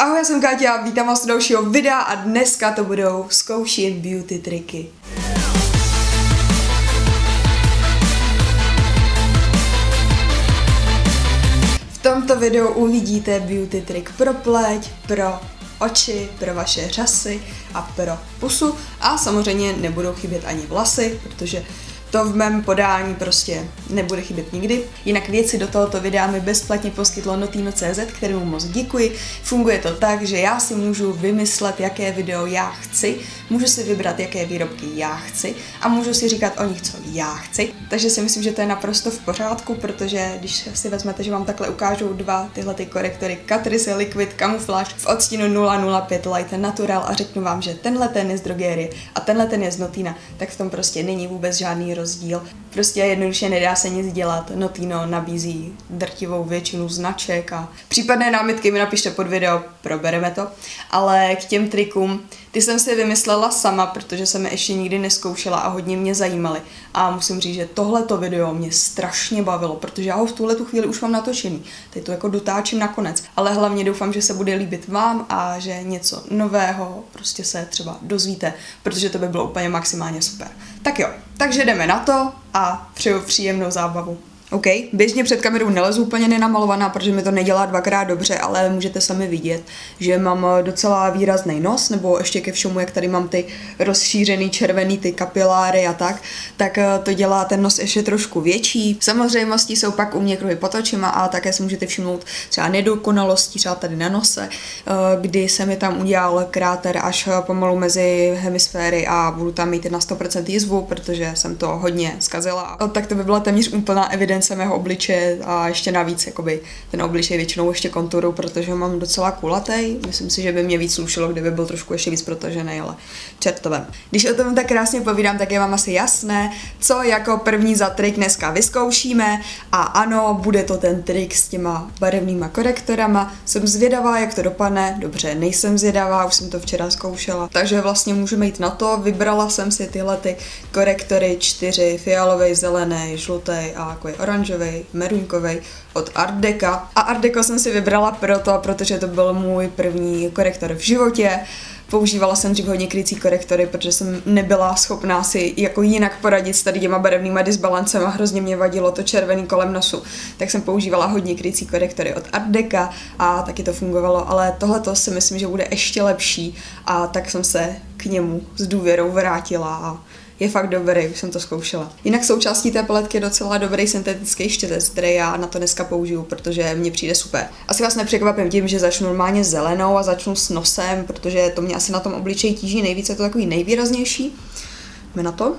Ahoj, já jsem Káťa a vítám vás u dalšího videa a dneska to budou zkoušet beauty triky. V tomto videu uvidíte beauty trik pro pleť, pro oči, pro vaše řasy a pro pusu a samozřejmě nebudou chybět ani vlasy, protože to v mém podání prostě nebude chybět nikdy. Jinak věci do tohoto videa mi bezplatně poskytlo Notino.cz, kterému moc děkuji. Funguje to tak, že já si můžu vymyslet, jaké video já chci, můžu si vybrat, jaké výrobky já chci a můžu si říkat o nich, co já chci. Takže si myslím, že to je naprosto v pořádku, protože když si vezmete, že vám takhle ukážou dva tyhle ty korektory Catrice Liquid Camouflage v odstínu 005 Light Natural a řeknu vám, že tenhle ten je z drogerie a tenhle ten je z Notina, tak v tom prostě není vůbec žádný rozdíl. Prostě jednoduše nedá se nic dělat. Notino nabízí drtivou většinu značek a případné námitky mi napište pod video, probereme to. Ale k těm trikům, ty jsem si vymyslela sama, protože jsem je ještě nikdy neskoušela a hodně mě zajímaly. A musím říct, že tohleto video mě strašně bavilo, protože já ho v tuhletu chvíli už mám natočený. Teď to jako dotáčím nakonec. Ale hlavně doufám, že se bude líbit vám a že něco nového prostě se třeba dozvíte, protože to by bylo úplně maximálně super. Tak jo, takže jdeme na to a přeju příjemnou zábavu. OK, běžně před kamerou nelezu úplně nenamalovaná, protože mi to nedělá dvakrát dobře, ale můžete sami vidět, že mám docela výrazný nos, nebo ještě ke všemu, jak tady mám ty rozšířený červený ty kapiláry a tak to dělá ten nos ještě trošku větší. Samozřejmostí jsou pak u mě kruhy pod očima a také si můžete všimnout třeba nedokonalostí, třeba tady na nose, kdy se mi tam udělal kráter až pomalu mezi hemisféry a budu tam mít na 100% jizvu, protože jsem to hodně zkazila. Tak to by byla téměř úplná evidence mého obličeje a ještě navíc jakoby ten obličej většinou ještě konturu, protože mám docela kulatej. Myslím si, že by mě víc slušelo, kdyby byl trošku ještě víc protažený, ale čertovem. Když o tom tak krásně povídám, tak je vám asi jasné, co jako první za trik dneska vyzkoušíme a ano, bude to ten trik s těma barevnýma korektorama. Jsem zvědavá, jak to dopadne. Dobře, nejsem zvědavá, už jsem to včera zkoušela. Takže vlastně můžeme jít na to. Vybrala jsem si tyhle ty korektory 4, fialový, zelený, žlutý a jako oranžový, merunkový od Art Deco. A Art Deco jsem si vybrala protože to byl můj první korektor v životě. Používala jsem dřív hodně krycí korektory, protože jsem nebyla schopná si jako jinak poradit s tady těma barevnýma disbalancema, hrozně mě vadilo to červený kolem nosu. Tak jsem používala hodně krycí korektory od Art Deco a taky to fungovalo, ale tohleto si myslím, že bude ještě lepší a tak jsem se k němu s důvěrou vrátila a je fakt dobrý, už jsem to zkoušela. Jinak součástí té paletky je docela dobrý syntetický štětec, který já na to dneska použiju, protože mně přijde super. Asi vás nepřekvapím tím, že začnu normálně zelenou a začnu s nosem, protože to mě asi na tom obličeji tíží nejvíce, je to takový nejvýraznější. Jdeme na to.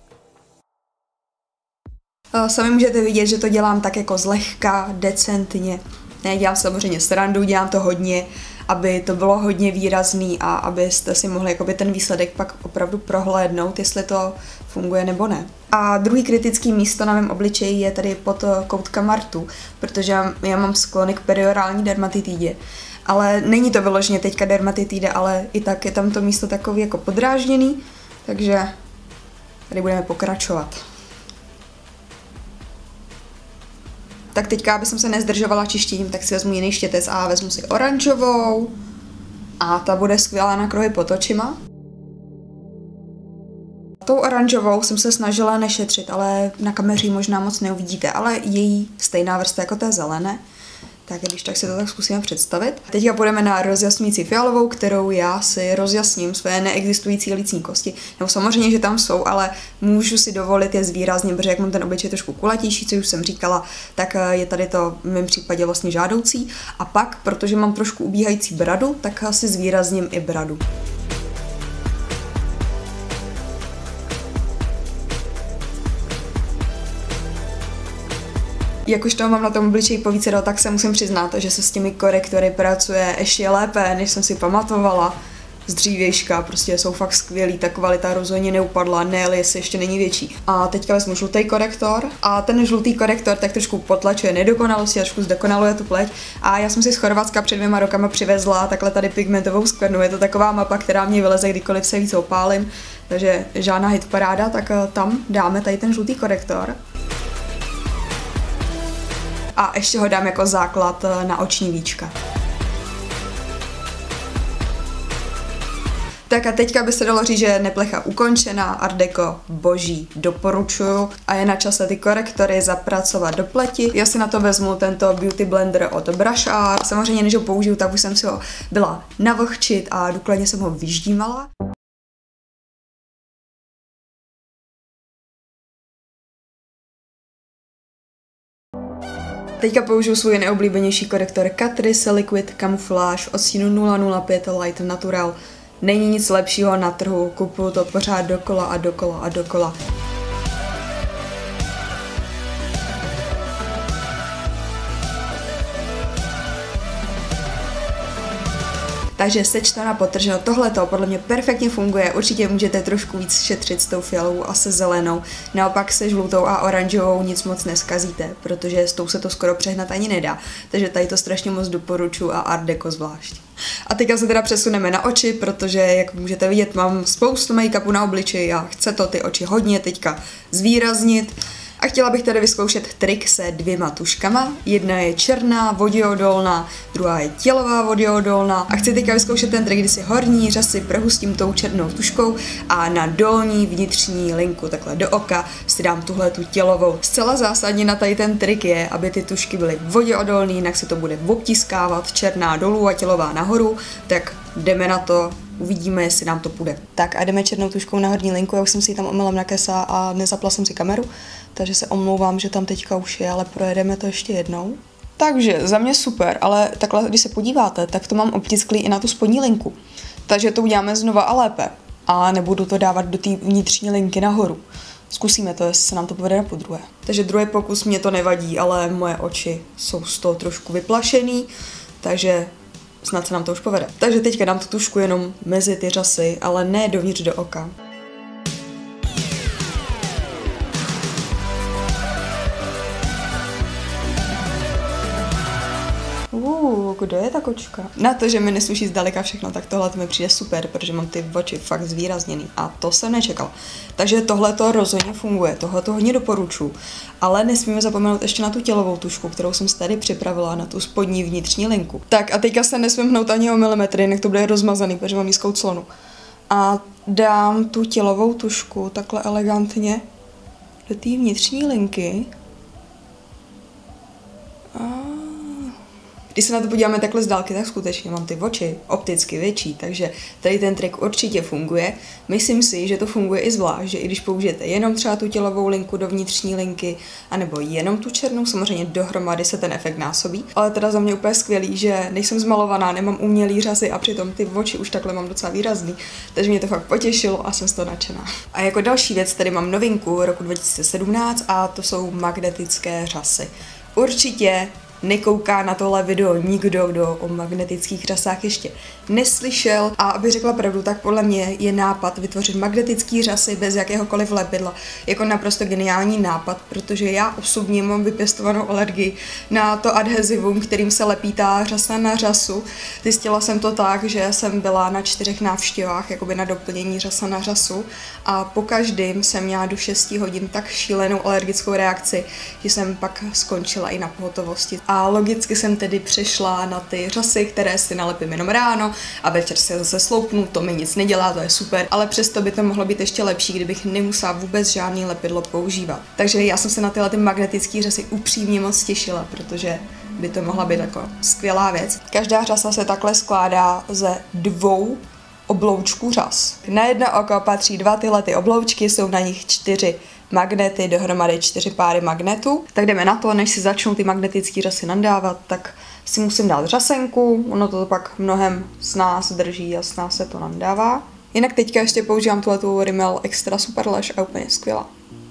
Sami můžete vidět, že to dělám tak jako zlehka, decentně. Nedělám samozřejmě srandu, dělám to hodně, aby to bylo hodně výrazný a abyste si mohli jakoby ten výsledek pak opravdu prohlédnout, jestli to funguje nebo ne. A druhý kritický místo na mém obličeji je tady pod koutkama rtu, protože já mám sklony k periorální dermatitidě. Ale není to vyloženě teďka dermatitida, ale i tak je tam to místo takový jako podrážděný, takže tady budeme pokračovat. Tak teďka, aby jsem se nezdržovala čištěním, tak si vezmu jiný štětec a vezmu si oranžovou. A ta bude skvělá na kruhy pod očima. Tou oranžovou jsem se snažila nešetřit, ale na kameře možná moc neuvidíte, ale její stejná vrstva jako té zelené. Tak když tak si to tak zkusíme představit. Teďka půjdeme na rozjasňující fialovou, kterou já si rozjasním své neexistující lícní kosti. Nebo samozřejmě, že tam jsou, ale můžu si dovolit je zvýraznit, protože jak mám ten obličej trošku kulatější, co už jsem říkala, tak je tady to v mém případě vlastně žádoucí. A pak, protože mám trošku ubíhající bradu, tak si zvýrazním i bradu. Jakož toho mám na tom obličeji povícero, tak se musím přiznat, že se s těmi korektory pracuje ještě lépe, než jsem si pamatovala z dřívějška. Prostě jsou fakt skvělý, ta kvalita rozhodně neupadla, ne-li jestli ještě není větší. A teďka vezmu žlutý korektor a ten žlutý korektor tak trošku potlačuje nedokonalosti, trošku zdokonaluje tu pleť. A já jsem si z Chorvatska před 2 rokama přivezla takhle tady pigmentovou skvrnu. Je to taková mapa, která mě vyleze, kdykoliv se víc opálím, takže žádná hitparáda, tak tam dáme tady ten žlutý korektor. A ještě ho dám jako základ na oční víčka. Tak a teďka by se dalo říct, že je neplecha ukončená, Art Deco boží, doporučuju a je na čase ty korektory zapracovat do pleti. Já si na to vezmu tento Beauty Blender od Brush Art. Samozřejmě než ho použiju, tak už jsem si ho byla navlhčit a důkladně jsem ho vyždímala. Teďka použiju svůj nejoblíbenější korektor Catrice Liquid Camouflage od stínu 005 Light Natural. Není nic lepšího na trhu, kupuju to pořád dokola a dokola a dokola. Takže sečteno a podtrženo, tohleto podle mě perfektně funguje, určitě můžete trošku víc šetřit s tou fialovou a se zelenou, naopak se žlutou a oranžovou nic moc neskazíte, protože s tou se to skoro přehnat ani nedá, takže tady to strašně moc doporučuji a Art Deco zvlášť. A teďka se teda přesuneme na oči, protože jak můžete vidět, mám spoustu make-upu na obličeji a chce to ty oči hodně teďka zvýraznit. A chtěla bych tady vyzkoušet trik se 2 tuškama. Jedna je černá, voděodolná, druhá je tělová voděodolná. A chci teďka vyzkoušet ten trik, kdy si horní řasy prohustím tou černou tuškou a na dolní vnitřní linku, takhle do oka, si dám tuhle tu tělovou. Zcela zásadně na tady ten trik je, aby ty tušky byly voděodolné, jinak se to bude obtiskávat, černá dolů a tělová nahoru, tak jdeme na to. Uvidíme, jestli nám to půjde. Tak a jdeme černou tuškou na horní linku, já už jsem si ji tam omylem nakesala a nezapla jsem si kameru, takže se omlouvám, že tam teďka už je, ale projedeme to ještě jednou. Takže za mě super, ale takhle, když se podíváte, tak to mám obtisklý i na tu spodní linku. Takže to uděláme znova a lépe. A nebudu to dávat do té vnitřní linky nahoru. Zkusíme to, jestli se nám to povede na podruhé. Takže druhý pokus mě to nevadí, ale moje oči jsou z toho trošku vyplašený, takže snad se nám to už povede. Takže teďka dám tu tušku jenom mezi ty řasy, ale ne dovnitř do oka. Kdo je ta kočka? Na to, že mi nesluší zdaleka všechno, tak tohle mi přijde super, protože mám ty oči fakt zvýrazněný a to jsem nečekal. Takže tohle to rozhodně funguje, tohle to hodně doporučuji, ale nesmíme zapomenout ještě na tu tělovou tušku, kterou jsem si tady připravila na tu spodní vnitřní linku. Tak a teďka se nesmím hnout ani o milimetry, jinak to bude rozmazaný, protože mám nízkou clonu. A dám tu tělovou tušku takhle elegantně do té vnitřní linky. Když se na to podíváme takhle z dálky, tak skutečně mám ty oči opticky větší, takže tady ten trik určitě funguje. Myslím si, že to funguje i zvlášť, že i když použijete jenom třeba tu tělovou linku do vnitřní linky, anebo jenom tu černou, samozřejmě dohromady se ten efekt násobí. Ale teda za mě úplně skvělý, že nejsem zmalovaná, nemám umělý řasy a přitom ty oči už takhle mám docela výrazný, takže mě to fakt potěšilo a jsem z toho nadšená. A jako další věc tady mám novinku roku 2017 a to jsou magnetické řasy. Určitě nekouká na tohle video nikdo, kdo o magnetických řasách ještě neslyšel. A aby řekla pravdu, tak podle mě je nápad vytvořit magnetický řasy bez jakéhokoliv lepidla jako naprosto geniální nápad, protože já osobně mám vypěstovanou alergii na to adhezivum, kterým se lepí ta řasa na řasu. Zjistila jsem to tak, že jsem byla na 4 návštěvách, jakoby na doplnění řasa na řasu a po každém jsem měla do 6 hodin tak šílenou alergickou reakci, že jsem pak skončila i na pohotovosti. A logicky jsem tedy přešla na ty řasy, které si nalepím jenom ráno a večer si zase sloupnu, to mi nic nedělá, to je super, ale přesto by to mohlo být ještě lepší, kdybych nemusela vůbec žádný lepidlo používat. Takže já jsem se na tyhle ty magnetické řasy upřímně moc těšila, protože by to mohla být jako skvělá věc. Každá řasa se takhle skládá ze 2 obloučků řas. Na jedno oko patří 2 tyhle ty obloučky, jsou na nich 4 magnety, dohromady 4 páry magnetů. Tak jdeme na to, než si začnou ty magnetické řasy nandávat, tak si musím dát řasenku, ono to pak mnohem s nás drží a s nás se to nandává. Jinak teďka ještě používám tuhletu Rimmel Extra Super Lash a úplně skvělá.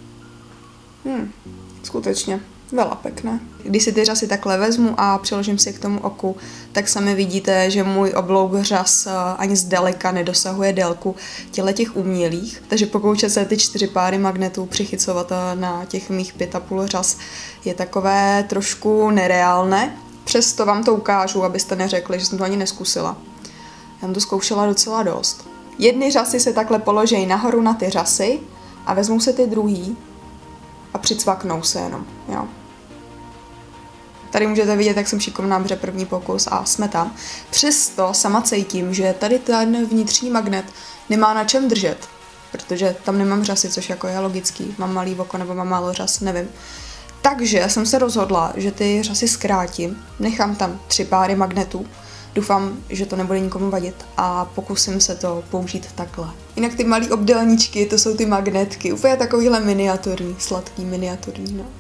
Skutečně. Veľa pekné. Když si ty řasy takhle vezmu a přiložím si k tomu oku, tak sami vidíte, že můj oblouk řas ani zdaleka nedosahuje délku těch umělých. Takže pokoušet se ty 4 páry magnetů přichycovat na těch mých 5,5 řas je takové trošku nereálné. Přesto vám to ukážu, abyste neřekli, že jsem to ani neskusila. Já jsem to zkoušela docela dost. Jedny řasy se takhle položí nahoru na ty řasy a vezmou se ty druhý a přicvaknou se jenom, jo. Tady můžete vidět, jak jsem šikovná, bře první pokus a jsme tam. Přesto sama cítím, že tady ten vnitřní magnet nemá na čem držet, protože tam nemám řasy, což jako je logický. Mám malý oko nebo mám málo řas, nevím. Takže jsem se rozhodla, že ty řasy zkrátím, nechám tam 3 páry magnetů. Doufám, že to nebude nikomu vadit a pokusím se to použít takhle. Jinak ty malé obdélníčky, to jsou ty magnetky, úplně takovýhle miniaturní, sladký miniaturní, no.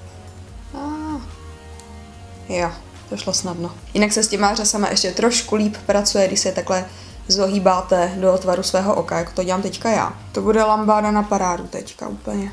Jo, to šlo snadno. Jinak se s těma řasama ještě trošku líp pracuje, když se takhle zohýbáte do tvaru svého oka, jako to dělám teďka já. To bude lambáda na parádu teďka úplně.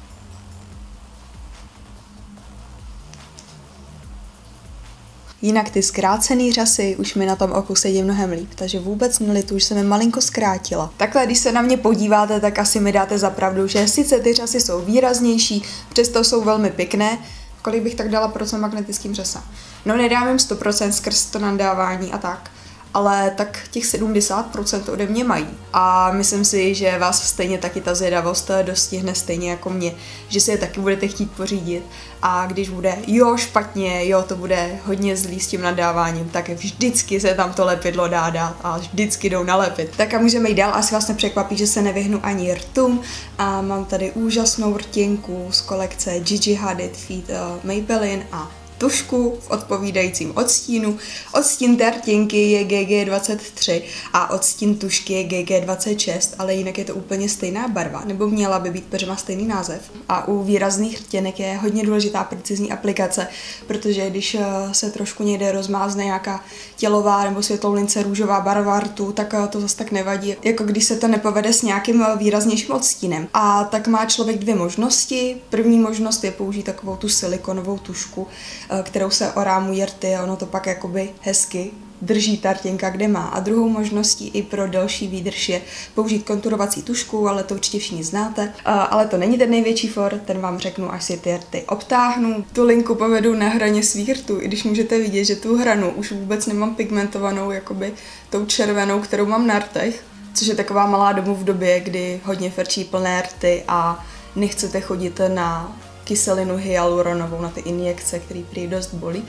Jinak ty zkrácený řasy už mi na tom oku sedí mnohem líp, takže vůbec nelituji, že jsem je malinko zkrátila. Takhle, když se na mě podíváte, tak asi mi dáte za pravdu, že sice ty řasy jsou výraznější, přesto jsou velmi pěkné. Kolik bych tak dala procent magnetickým řasám? No nedám jim 100% skrz to nadávání a tak, ale tak těch 70% ode mě mají. A myslím si, že vás stejně taky ta zvědavost dostihne stejně jako mě, že si je taky budete chtít pořídit. A když bude jo špatně, jo to bude hodně zlý s tím nadáváním, tak vždycky se tam to lepidlo dá dát a vždycky jdou nalepit. Tak a můžeme jít dál, asi vás nepřekvapí, že se nevyhnu ani rtům. A mám tady úžasnou rtěnku z kolekce Gigi Hadid Feed Maybelline a tušku v odpovídajícím odstínu. Odstín té rtěnky je GG23 a odstín tušky je GG26, ale jinak je to úplně stejná barva, nebo měla by být, protože má stejný název. A u výrazných rtěnek je hodně důležitá precizní aplikace, protože když se trošku někde rozmázne nějaká tělová nebo světloulince růžová barva rtu, tak to zase tak nevadí, jako když se to nepovede s nějakým výraznějším odstínem. A tak má člověk 2 možnosti. První možnost je použít takovou tu silikonovou tušku, kterou se orámují rty a ono to pak jakoby hezky drží ta rtěnka, kde má. A druhou možností i pro delší výdrž je použít konturovací tušku, ale to určitě všichni znáte. Ale to není ten největší for, ten vám řeknu, až si ty rty obtáhnu. Tu linku povedu na hraně svých rtů, i když můžete vidět, že tu hranu už vůbec nemám pigmentovanou jakoby tou červenou, kterou mám na rtech, což je taková malá dobu v době, kdy hodně frčí plné rty a nechcete chodit na kyselinu hyaluronovou, na ty injekce, který prý dost bolí.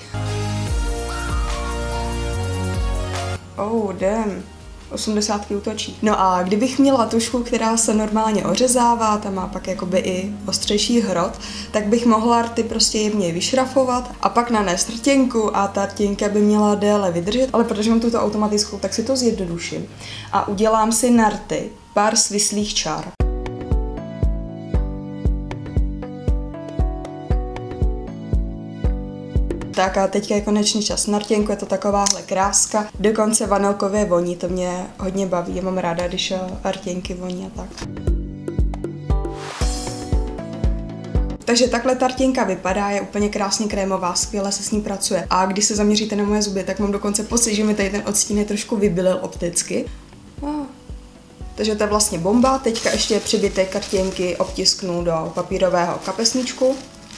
Oh, damn. 80 útočí. No a kdybych měla tušku, která se normálně ořezává, ta má pak jakoby i ostřejší hrot, tak bych mohla rty prostě jemně vyšrafovat a pak nanést rtěnku a ta rtěnka by měla déle vydržet, ale protože mám tuto automatickou, tak si to zjednoduším a udělám si na rty pár svislých čár. Tak a teďka je konečný čas na rtěnku, je to takováhle kráska, dokonce vanilkové voní, to mě hodně baví, já mám ráda, když rtěnky voní a tak. Takže takhle ta rtěnka vypadá, je úplně krásně krémová, skvěle se s ní pracuje. A když se zaměříte na moje zuby, tak mám dokonce pocit, že mi tady ten odstín je trošku vybylil opticky. Takže to je vlastně bomba, teďka ještě přibytek rtěnky obtisknu do papírového kapesníčku.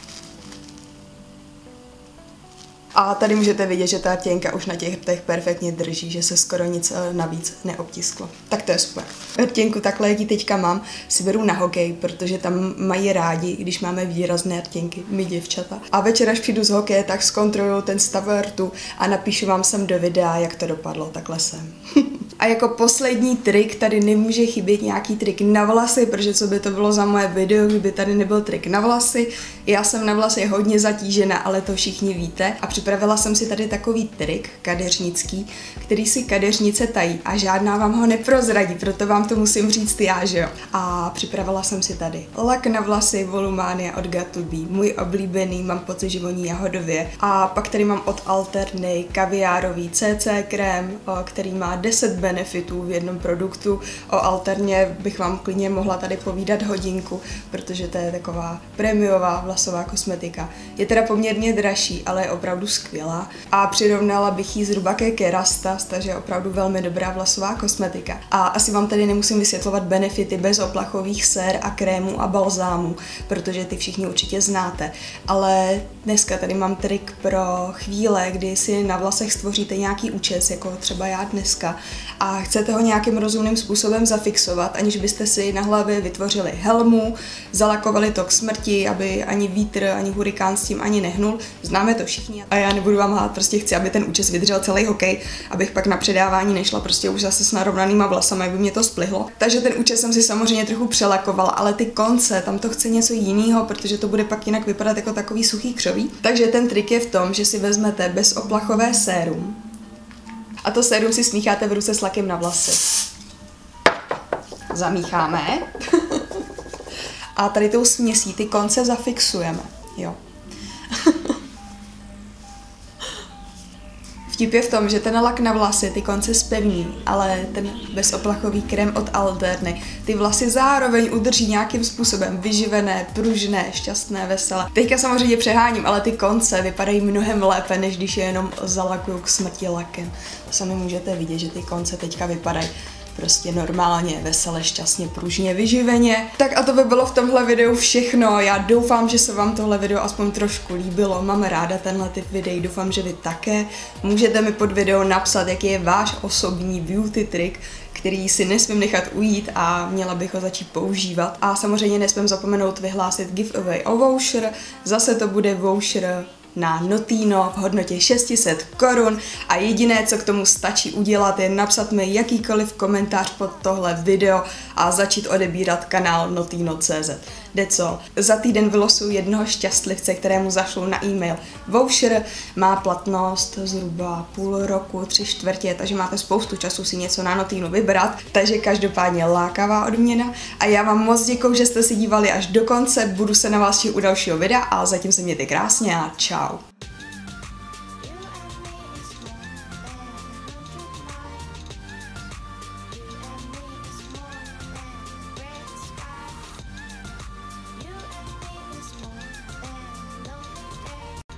A tady můžete vidět, že ta rtěnka už na těch rtech perfektně drží, že se skoro nic navíc neobtisklo. Tak to je super. Rtěnku takhle, jak ji teďka mám, si beru na hokej, protože tam mají rádi, když máme výrazné rtěnky, my děvčata. A večer, až přijdu z hokeje, tak zkontroluju ten stav rtu a napíšu vám sem do videa, jak to dopadlo. Takhle jsem. A jako poslední trik, tady nemůže chybět nějaký trik na vlasy, protože co by to bylo za moje video, kdyby tady nebyl trik na vlasy. Já jsem na vlasy hodně zatížena, ale to všichni víte. A připravila jsem si tady takový trik kadeřnický, který si kadeřnice tají a žádná vám ho neprozradí, proto vám to musím říct já, že jo. A připravila jsem si tady lak na vlasy Volumania od Got2b, můj oblíbený, mám pocit, že voní jahodově. A pak tady mám od Alterny kaviárový CC krém, který má 10 benefitů v jednom produktu. O Alterně bych vám klidně mohla tady povídat hodinku, protože to je taková prémiová vlasová kosmetika. Je teda poměrně dražší, ale je opravdu skvělá a přirovnala bych ji zhruba ke Kerastase, takže je opravdu velmi dobrá vlasová kosmetika. A asi vám tady nemusím vysvětlovat benefity bezoplachových sér a krémů a balzámů, protože ty všichni určitě znáte. Ale dneska tady mám trik pro chvíle, kdy si na vlasech stvoříte nějaký účes, jako třeba já dneska, a chcete ho nějakým rozumným způsobem zafixovat, aniž byste si na hlavě vytvořili helmu, zalakovali to k smrti, aby ani vítr, ani hurikán s tím ani nehnul. Známe to všichni a já nebudu vám lhát, prostě chci, aby ten účes vydržel celý hokej, abych pak na předávání nešla prostě už zase s narovnanýma vlasama, aby mě to splihlo. Takže ten účes jsem si samozřejmě trochu přelakovala, ale ty konce, tam to chce něco jiného, protože to bude pak jinak vypadat jako takový suchý křoví. Takže ten trik je v tom, že si vezmete bezoplachové sérum a to sérum si smícháte v ruce s lakem na vlasy. Zamícháme a tady tou směsí ty konce zafixujeme, jo. Vtip je v tom, že ten lak na vlasy ty konce zpevní, ale ten bezoplachový krém od Alterny ty vlasy zároveň udrží nějakým způsobem vyživené, pružné, šťastné, veselé. Teďka samozřejmě přeháním, ale ty konce vypadají mnohem lépe, než když je jenom zalakuju k smrti lakem. Sami můžete vidět, že ty konce teďka vypadají prostě normálně, veselé, šťastně, pružně, vyživeně. Tak a to by bylo v tomhle videu všechno. Já doufám, že se vám tohle video aspoň trošku líbilo. Mám ráda tenhle typ videí, doufám, že vy také. Můžete mi pod video napsat, jaký je váš osobní beauty trik, který si nesmím nechat ujít a měla bych ho začít používat. A samozřejmě nesmím zapomenout vyhlásit giveaway o voucher. Zase to bude voucher na Notino v hodnotě 600 korun a jediné, co k tomu stačí udělat, je napsat mi jakýkoliv komentář pod tohle video a začít odebírat kanál Notino.cz. Jde co? Za týden vylosuju jednoho šťastlivce, kterému zašlu na e-mail voucher, má platnost zhruba půl roku, 3/4, takže máte spoustu času si něco na Notinu vybrat, takže každopádně lákavá odměna a já vám moc děkuju, že jste si dívali až do konce, budu se na vás těšit u dalšího videa a zatím se mějte krásně a čau.